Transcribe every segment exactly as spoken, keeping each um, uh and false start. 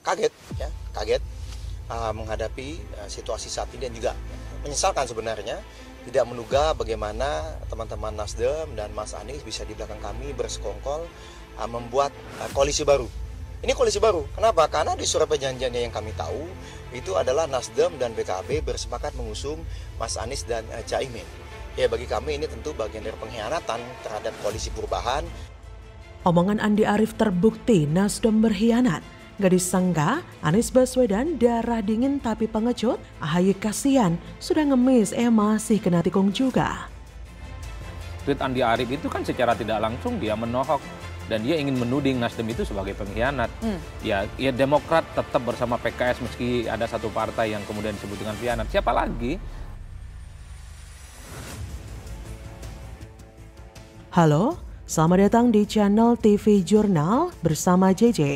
kaget ya, kaget uh, menghadapi uh, situasi saat ini dan juga menyesalkan sebenarnya tidak menduga bagaimana teman-teman Nasdem dan Mas Anies bisa di belakang kami bersekongkol uh, membuat uh, koalisi baru. Ini koalisi baru. Kenapa? Karena di surat perjanjiannya yang kami tahu itu adalah Nasdem dan P K B bersepakat mengusung Mas Anies dan uh, Caimin. Ya, bagi kami ini tentu bagian dari pengkhianatan terhadap koalisi perubahan. Omongan Andi Arief terbukti Nasdem berkhianat. Gak disangka Anies Baswedan darah dingin tapi pengecut, A H Y kasihan, sudah ngemis eh masih kena tikung juga. Tweet Andi Arief itu kan secara tidak langsung dia menohok dan dia ingin menuding Nasdem itu sebagai pengkhianat. Hmm. Ya, ya Demokrat tetap bersama P K S meski ada satu partai yang kemudian disebut dengan khianat. Siapa lagi? Halo, selamat datang di channel T V Jurnal bersama J J.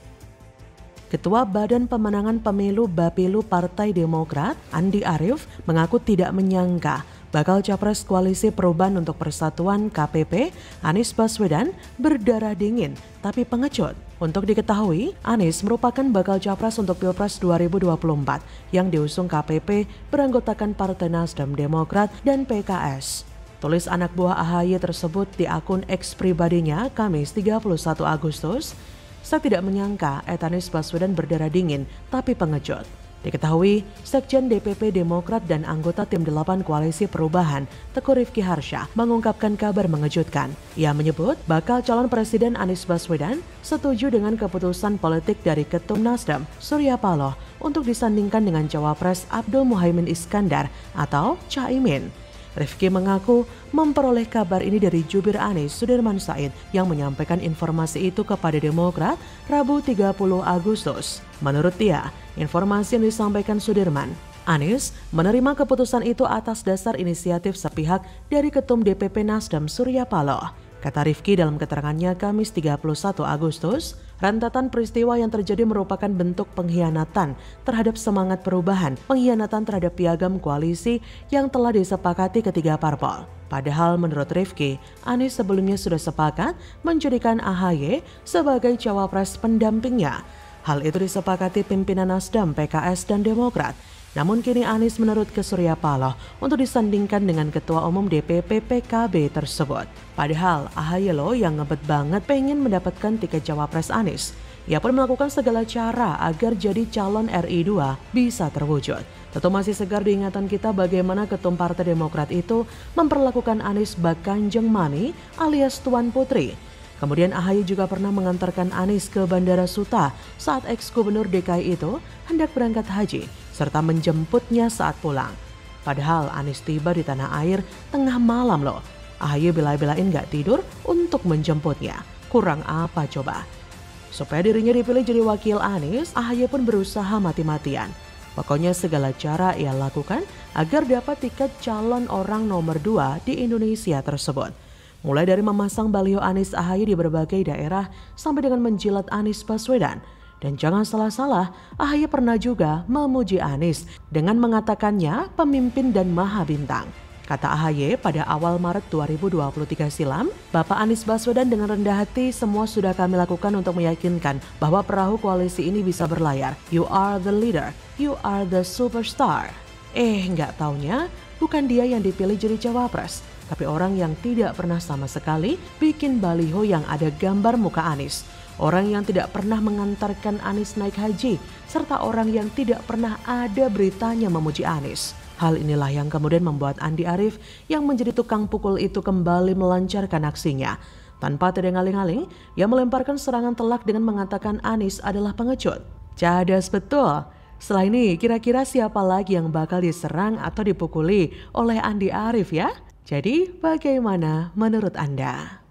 Ketua Badan Pemenangan Pemilu Bapilu Partai Demokrat, Andi Arief, mengaku tidak menyangka bakal capres Koalisi Perubahan untuk Persatuan K P P, Anies Baswedan, berdarah dingin tapi pengecut. Untuk diketahui, Anies merupakan bakal capres untuk Pilpres dua ribu dua puluh empat yang diusung K P P beranggotakan Partai Nasdem, Demokrat, dan P K S. Tulis anak buah A H Y tersebut di akun X pribadinya Kamis tiga puluh satu Agustus. Saya tidak menyangka Anies Baswedan berdarah dingin tapi pengecut. Diketahui, Sekjen D P P Demokrat dan anggota Tim delapan Koalisi Perubahan, Teguh Rifki Harsha, mengungkapkan kabar mengejutkan. Ia menyebut bakal calon Presiden Anies Baswedan setuju dengan keputusan politik dari Ketum Nasdem, Surya Paloh, untuk disandingkan dengan Cawapres Abdul Muhaimin Iskandar atau Caimin. Rifki mengaku memperoleh kabar ini dari jubir Anies, Sudirman Said, yang menyampaikan informasi itu kepada Demokrat Rabu tiga puluh Agustus. Menurut dia, informasi yang disampaikan Sudirman, Anies menerima keputusan itu atas dasar inisiatif sepihak dari Ketum D P P Nasdem Surya Paloh. Kata Rifki dalam keterangannya Kamis tiga puluh satu Agustus, rentetan peristiwa yang terjadi merupakan bentuk pengkhianatan terhadap semangat perubahan, pengkhianatan terhadap piagam koalisi yang telah disepakati ketiga parpol. Padahal menurut Rifki, Anies sebelumnya sudah sepakat menjadikan A H Y sebagai cawapres pendampingnya. Hal itu disepakati pimpinan Nasdem, P K S, dan Demokrat. Namun kini Anies menurut ke Surya Paloh untuk disandingkan dengan Ketua Umum D P P P K B tersebut. Padahal A H Y loh yang ngebet banget pengen mendapatkan tiket cawapres Anies. Ia pun melakukan segala cara agar jadi calon R I dua bisa terwujud. Tentu masih segar diingatan kita bagaimana Ketum Partai Demokrat itu memperlakukan Anies bak Kanjeng Mami alias Tuan Putri. Kemudian A H Y juga pernah mengantarkan Anies ke Bandara Suta saat ex-gubernur D K I itu hendak berangkat haji, serta menjemputnya saat pulang. Padahal Anies tiba di tanah air tengah malam loh. A H Y bela-belain gak tidur untuk menjemputnya. Kurang apa coba? Supaya dirinya dipilih jadi wakil Anies, A H Y pun berusaha mati-matian. Pokoknya segala cara ia lakukan agar dapat tiket calon orang nomor dua di Indonesia tersebut. Mulai dari memasang baliho Anies A H Y di berbagai daerah sampai dengan menjilat Anies Baswedan. Dan jangan salah-salah, A H Y pernah juga memuji Anies dengan mengatakannya pemimpin dan maha bintang. Kata A H Y pada awal Maret dua ribu dua puluh tiga silam, Bapak Anies Baswedan dengan rendah hati, semua sudah kami lakukan untuk meyakinkan bahwa perahu koalisi ini bisa berlayar. You are the leader, you are the superstar. Eh, nggak taunya bukan dia yang dipilih jadi cawapres, tapi orang yang tidak pernah sama sekali bikin baliho yang ada gambar muka Anies. Orang yang tidak pernah mengantarkan Anies naik haji, serta orang yang tidak pernah ada beritanya memuji Anies. Hal inilah yang kemudian membuat Andi Arief yang menjadi tukang pukul itu kembali melancarkan aksinya. Tanpa terdengaling-aling, ia melemparkan serangan telak dengan mengatakan Anies adalah pengecut. Cadas betul. Setelah ini, kira-kira siapa lagi yang bakal diserang atau dipukuli oleh Andi Arief ya? Jadi, bagaimana menurut Anda?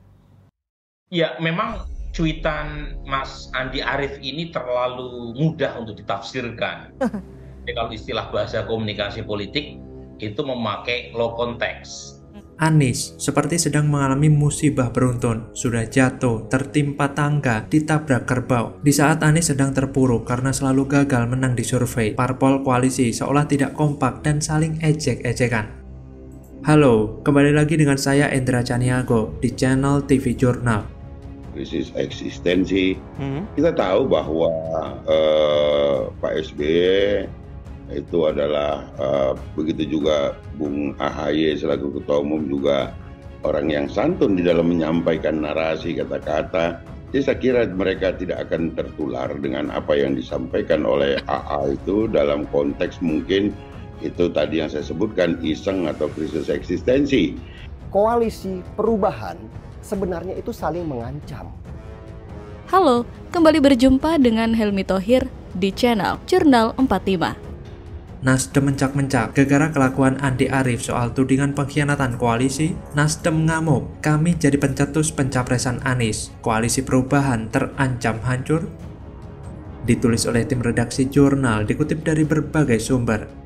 Ya, memang cuitan Mas Andi Arief ini terlalu mudah untuk ditafsirkan. Jadi kalau istilah bahasa komunikasi politik itu memakai low context. Anies seperti sedang mengalami musibah beruntun, sudah jatuh, tertimpa tangga, ditabrak kerbau. Di saat Anies sedang terpuruk karena selalu gagal menang di survei, parpol koalisi seolah tidak kompak dan saling ejek-ejekan. Halo, kembali lagi dengan saya Endra Caniago di channel T V Jurnal. krisis eksistensi. Hmm. Kita tahu bahwa uh, Pak S B Y itu adalah uh, begitu juga Bung A H Y selaku Ketua Umum juga orang yang santun di dalam menyampaikan narasi kata-kata. Jadi saya kira mereka tidak akan tertular dengan apa yang disampaikan oleh A A itu dalam konteks mungkin itu tadi yang saya sebutkan iseng atau krisis eksistensi. Koalisi perubahan sebenarnya itu saling mengancam. Halo, kembali berjumpa dengan Helmi Thohir di channel Jurnal empat puluh lima. Nasdem mencak-mencak gara-gara kelakuan Andi Arief soal tudingan pengkhianatan koalisi. Nasdem ngamuk, kami jadi pencetus pencapresan Anies. Koalisi perubahan terancam hancur. Ditulis oleh tim redaksi jurnal, dikutip dari berbagai sumber.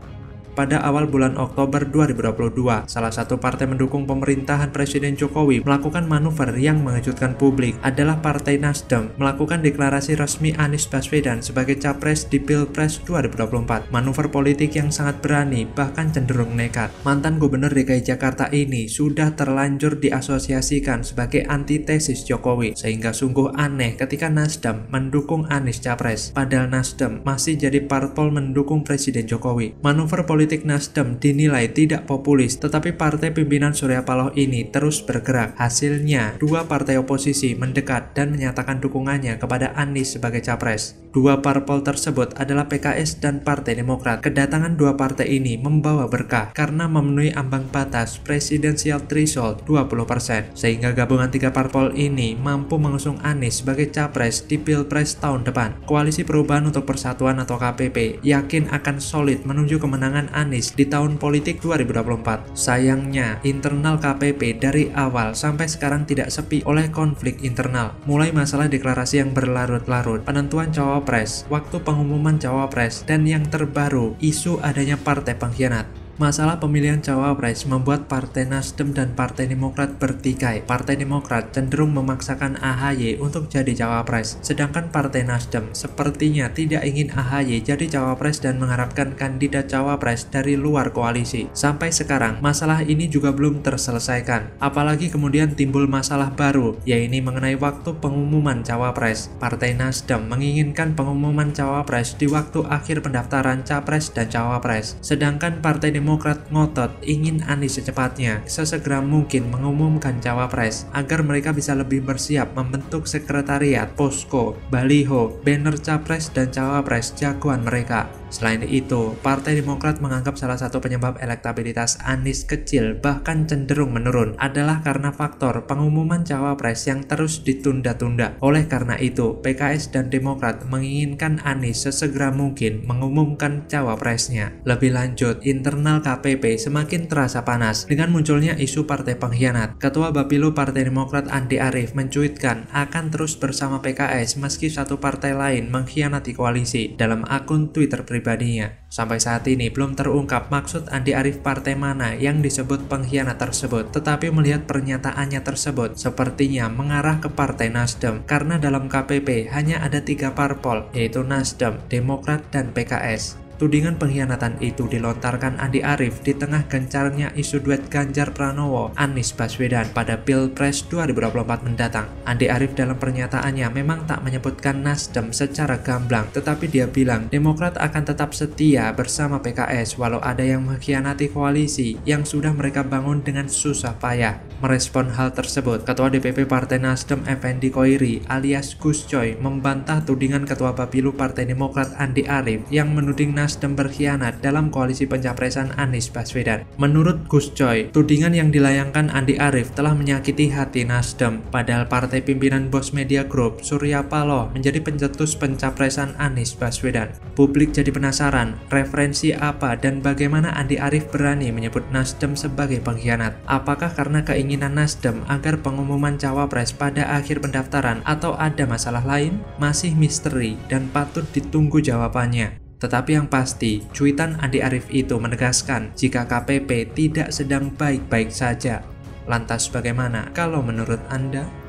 Pada awal bulan Oktober dua ribu dua puluh dua, salah satu partai mendukung pemerintahan Presiden Jokowi melakukan manuver yang mengejutkan publik adalah Partai Nasdem melakukan deklarasi resmi Anies Baswedan sebagai capres di Pilpres dua ribu dua puluh empat. Manuver politik yang sangat berani, bahkan cenderung nekat. Mantan Gubernur D K I Jakarta ini sudah terlanjur diasosiasikan sebagai antitesis Jokowi, sehingga sungguh aneh ketika Nasdem mendukung Anies capres, padahal Nasdem masih jadi parpol mendukung Presiden Jokowi. Manuver politik Politik Nasdem dinilai tidak populis, tetapi partai pimpinan Surya Paloh ini terus bergerak. Hasilnya, dua partai oposisi mendekat dan menyatakan dukungannya kepada Anies sebagai capres. Dua parpol tersebut adalah P K S dan Partai Demokrat. Kedatangan dua partai ini membawa berkah karena memenuhi ambang batas presidensial threshold dua puluh persen, sehingga gabungan tiga parpol ini mampu mengusung Anies sebagai capres di Pilpres tahun depan. Koalisi Perubahan untuk Persatuan atau K P P yakin akan solid menuju kemenangan Anies di tahun politik dua ribu dua puluh empat. Sayangnya, internal K P P dari awal sampai sekarang tidak sepi oleh konflik internal. Mulai masalah deklarasi yang berlarut-larut, penentuan cawapres, waktu pengumuman cawapres, dan yang terbaru, isu adanya partai pengkhianat. Masalah pemilihan cawapres membuat Partai Nasdem dan Partai Demokrat bertikai. Partai Demokrat cenderung memaksakan A H Y untuk jadi cawapres, sedangkan Partai Nasdem sepertinya tidak ingin A H Y jadi cawapres dan mengharapkan kandidat cawapres dari luar koalisi. Sampai sekarang, masalah ini juga belum terselesaikan. Apalagi kemudian timbul masalah baru, yaitu mengenai waktu pengumuman cawapres. Partai Nasdem menginginkan pengumuman cawapres di waktu akhir pendaftaran capres dan cawapres, sedangkan Partai Demokrat Demokrat ngotot ingin Anies secepatnya, sesegera mungkin mengumumkan cawapres agar mereka bisa lebih bersiap membentuk sekretariat, posko, baliho, banner capres dan cawapres jagoan mereka. Selain itu, Partai Demokrat menganggap salah satu penyebab elektabilitas Anies kecil bahkan cenderung menurun adalah karena faktor pengumuman cawapres yang terus ditunda-tunda. Oleh karena itu, P K S dan Demokrat menginginkan Anies sesegera mungkin mengumumkan cawapresnya. Lebih lanjut, internal K P P semakin terasa panas dengan munculnya isu partai pengkhianat. Ketua Bapilu Partai Demokrat Andi Arief mencuitkan akan terus bersama P K S meski satu partai lain mengkhianati koalisi dalam akun Twitter pribadinya. Sampai saat ini belum terungkap maksud Andi Arief partai mana yang disebut pengkhianat tersebut, tetapi melihat pernyataannya tersebut sepertinya mengarah ke Partai Nasdem karena dalam K P P hanya ada tiga parpol, yaitu Nasdem, Demokrat, dan P K S. Tudingan pengkhianatan itu dilontarkan Andi Arief di tengah gencarnya isu duet Ganjar Pranowo Anies Baswedan pada Pilpres dua ribu dua puluh empat mendatang. Andi Arief dalam pernyataannya memang tak menyebutkan Nasdem secara gamblang, tetapi dia bilang Demokrat akan tetap setia bersama P K S walau ada yang mengkhianati koalisi yang sudah mereka bangun dengan susah payah. Merespon hal tersebut, Ketua D P P Partai Nasdem Effendi Koiri alias Gus Coy membantah tudingan Ketua Bapilu Partai Demokrat Andi Arief yang menuding Nasdem Nasdem berkhianat dalam koalisi pencapresan Anies Baswedan. Menurut Gus Coy, tudingan yang dilayangkan Andi Arief telah menyakiti hati Nasdem, padahal partai pimpinan Bos Media Group Surya Paloh menjadi pencetus pencapresan Anies Baswedan. Publik jadi penasaran, referensi apa dan bagaimana Andi Arief berani menyebut Nasdem sebagai pengkhianat? Apakah karena keinginan Nasdem agar pengumuman cawapres pada akhir pendaftaran atau ada masalah lain? Masih misteri dan patut ditunggu jawabannya. Tetapi yang pasti, cuitan Andi Arief itu menegaskan jika K P P tidak sedang baik-baik saja. Lantas bagaimana kalau menurut Anda?